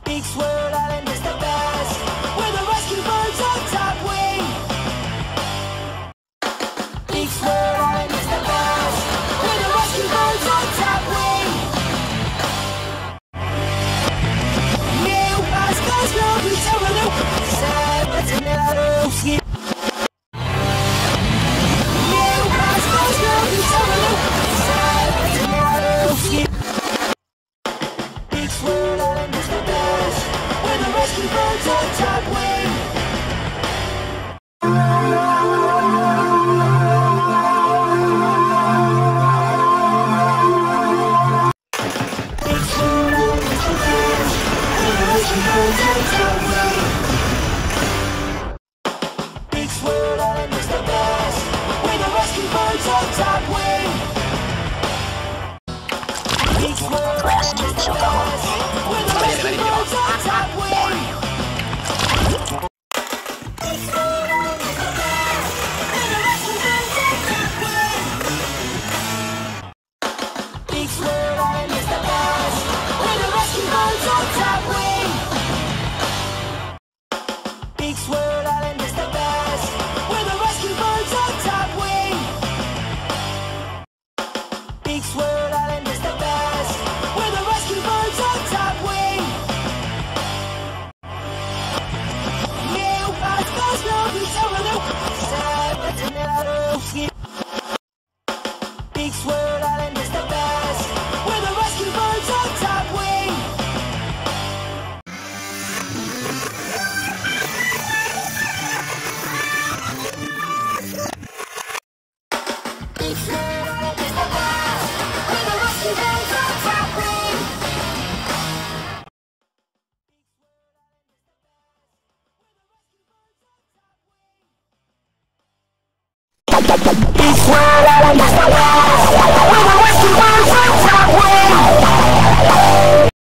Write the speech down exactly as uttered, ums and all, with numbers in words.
Big Swirl Island is the best, where the rescue birds on top wing. Big Swirl Island is the best, where the rescue birds on top wing. New Oscars go to Terrell, sad but tomorrow. New Oscars go to Terrell, sad but tomorrow. Big Swirl Island is the best, where the rescue birds on top wing. Big Swirl Island is the best, where the rescue birds on top wing. Big Swirl Island is the best, where the rescue birds on top wing. Big Swirl Island is the best, where the rescue birds on top wing. Big Swirl Island is the best, where the rescue birds on top wing. Big Swirl Island is the best, where the rescue birds on top wing. Big Swirl Island is the best, where the rescue birds on top wing. Big Swirl Island is the best, where the rescue birds on top wing. New Oscars go to Terrell, sad but tomorrow. Big Swirl Island is the best, where the rescue birds on top wing. Big Swirl Island is the best, where the rescue birds on top wing. Big Swirl Island is the best.